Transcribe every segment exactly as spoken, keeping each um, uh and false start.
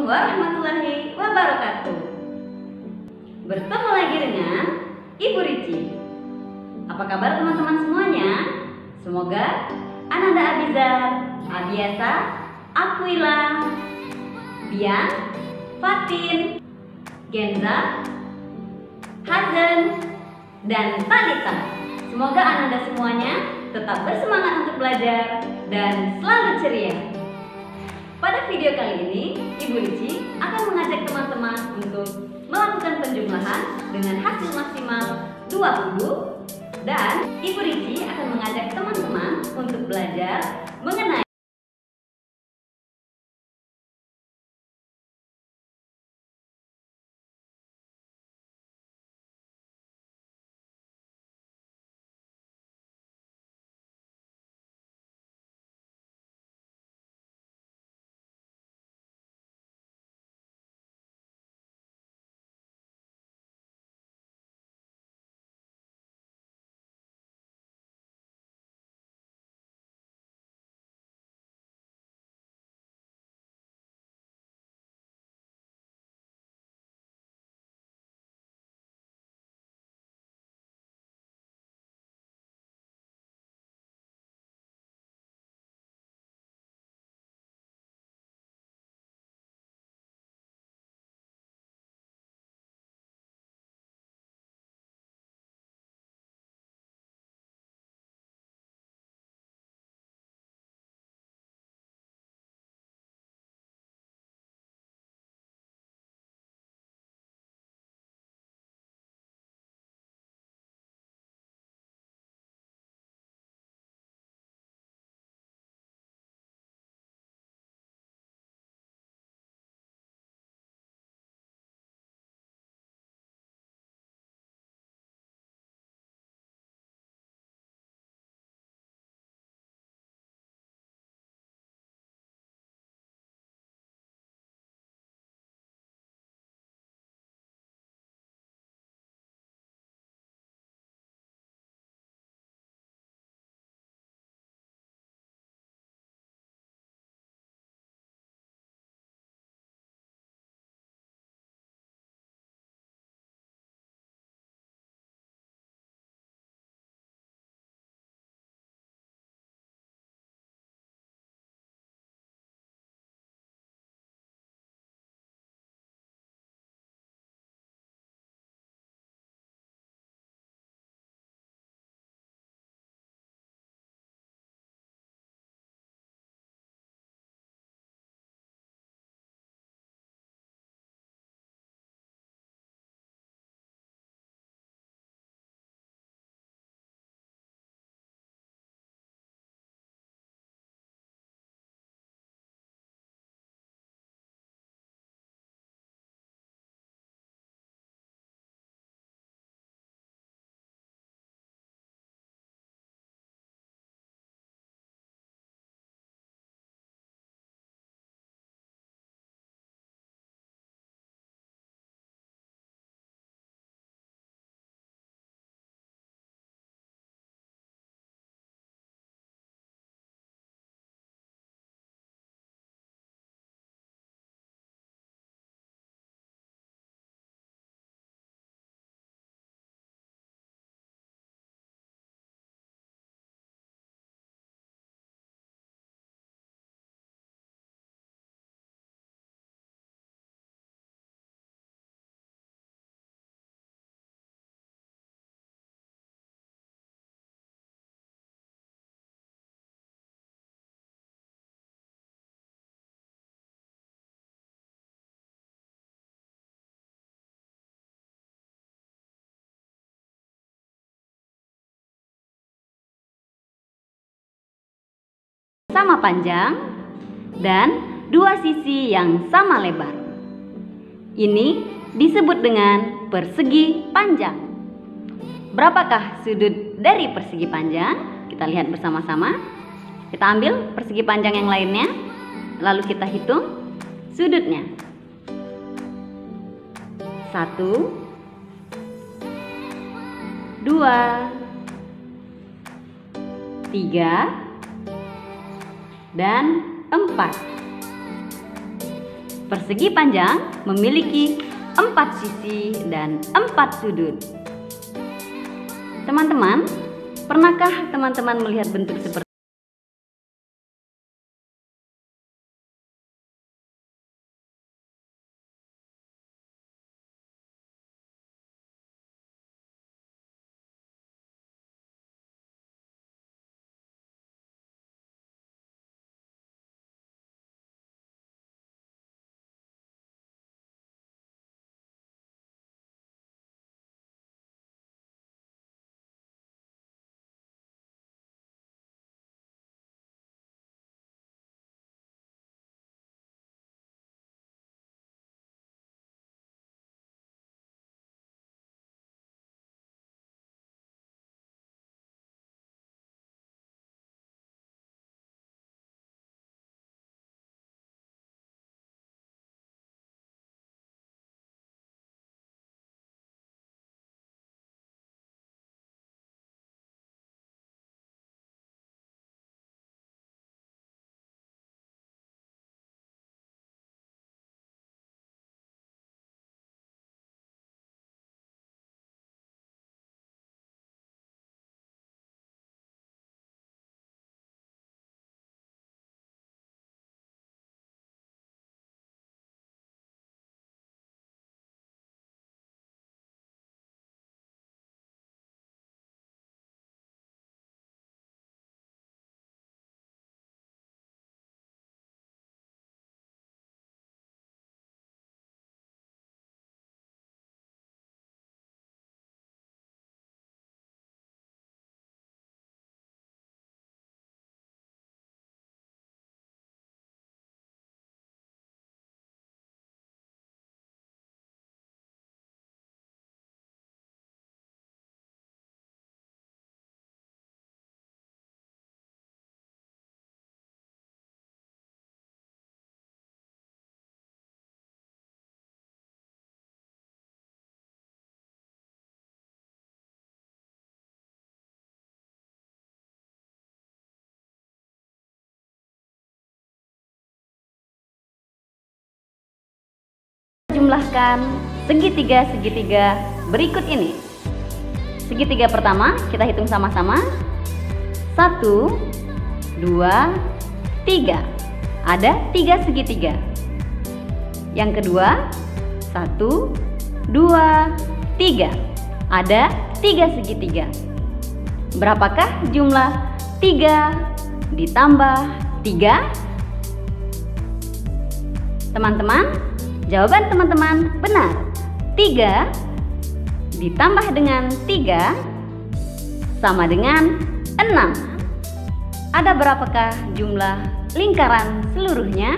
warahmatullahi wabarakatuh. Bertemu lagi dengan Ibu Rici. Apa kabar teman-teman semuanya? Semoga Ananda Abizar, Abiasa, Aquila, Bian, Fatin, Genza, Hazen, dan Talita. Semoga Ananda semuanya tetap bersemangat untuk belajar dan selalu ceria. Pada video kali ini, Ibu Rici akan mengajak teman-teman untuk melakukan penjumlahan dengan hasil maksimal dua puluh, dan Ibu Rici akan mengajak teman-teman untuk belajar mengenai sama panjang dan dua sisi yang sama lebar. Ini disebut dengan persegi panjang. Berapakah sudut dari persegi panjang? Kita lihat bersama-sama. Kita ambil persegi panjang yang lainnya, lalu kita hitung sudutnya. Satu, dua, tiga, dan empat. Persegi panjang memiliki empat sisi dan empat sudut. Teman-teman, pernahkah teman-teman melihat bentuk seperti jumlahkan segitiga-segitiga berikut ini. Segitiga pertama kita hitung sama-sama. Satu, dua, tiga. Ada tiga segitiga. Yang kedua, satu, dua, tiga. Ada tiga segitiga. Berapakah jumlah tiga ditambah tiga? Teman-teman, jawaban teman-teman benar. tiga ditambah dengan tiga sama dengan enam. Ada berapakah jumlah lingkaran seluruhnya?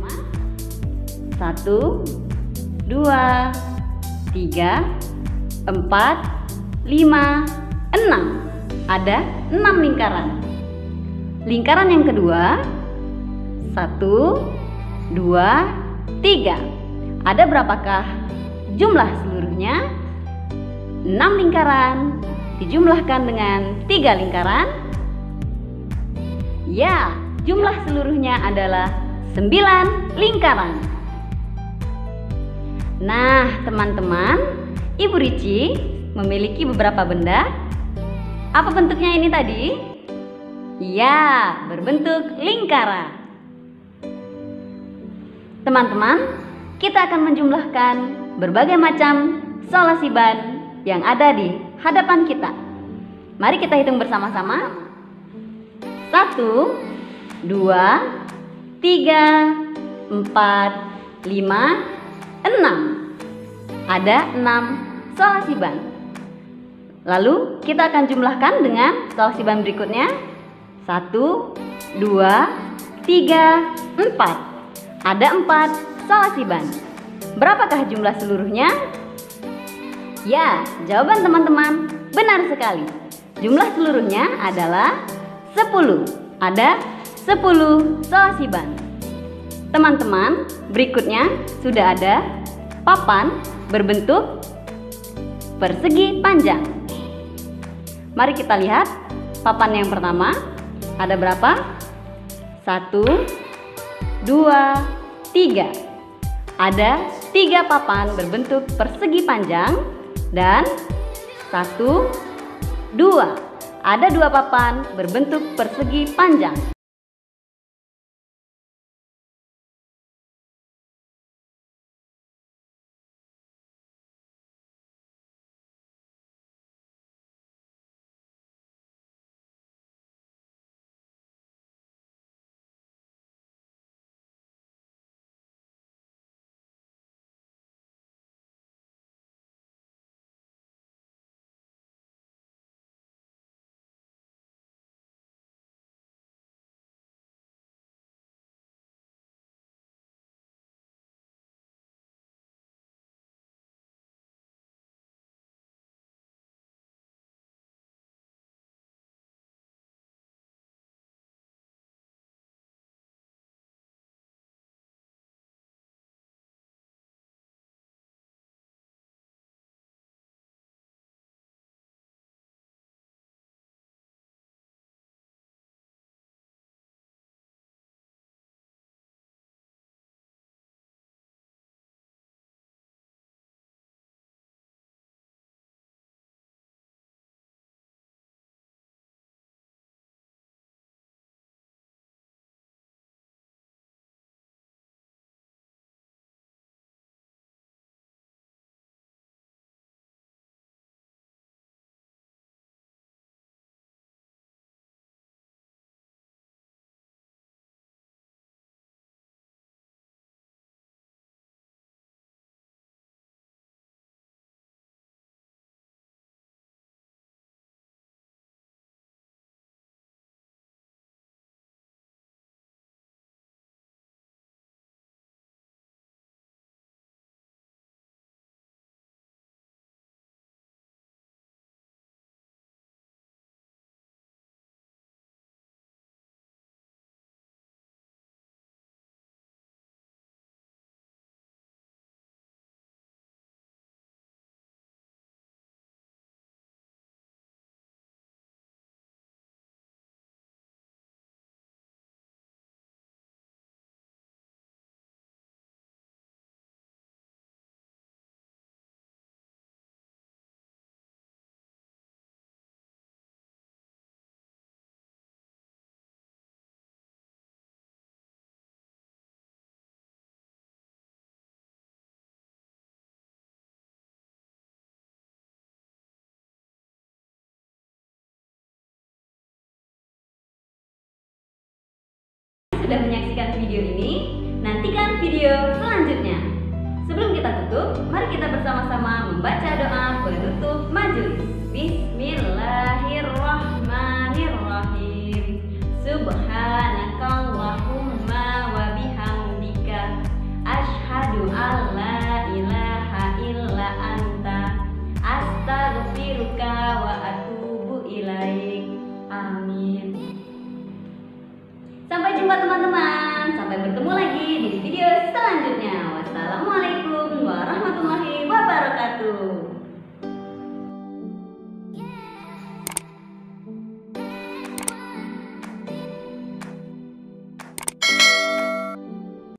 satu, dua, tiga, empat, lima, enam. Ada enam lingkaran. Lingkaran yang kedua, satu, dua, tiga. Ada berapakah jumlah seluruhnya? enam lingkaran dijumlahkan dengan tiga lingkaran. Ya, jumlah seluruhnya adalah sembilan lingkaran. Nah, teman-teman, Ibu Ricci memiliki beberapa benda. Apa bentuknya ini tadi? Ya, berbentuk lingkaran. Teman-teman, kita akan menjumlahkan berbagai macam solasi ban yang ada di hadapan kita. Mari kita hitung bersama-sama. Satu, dua, tiga, empat, lima, enam. Ada enam solasi ban. Lalu kita akan jumlahkan dengan solasi ban berikutnya. Satu, dua, tiga, empat. Ada empat solasi ban. Berapakah jumlah seluruhnya? Ya, jawaban teman-teman benar sekali. Jumlah seluruhnya adalah sepuluh. Ada sepuluh solasi ban. Teman-teman, berikutnya sudah ada papan berbentuk persegi panjang. Mari kita lihat papan yang pertama. Ada berapa? Satu, dua, tiga. ada tiga papan berbentuk persegi panjang dan satu, dua. Ada dua papan berbentuk persegi panjang. Sudah menyaksikan video ini, nantikan video selanjutnya. Sebelum kita tutup, mari kita bersama-sama membaca doa penutup majelis. Bismillahirrahmanirrahim. Subhanakallahumma wa bihamdika asyhadu an la ilaha illa anta astaghfiruka wa atubu ilaik. Amin. Sampai jumpa teman-teman. Sampai bertemu lagi di video selanjutnya. Wassalamualaikum warahmatullahi wabarakatuh.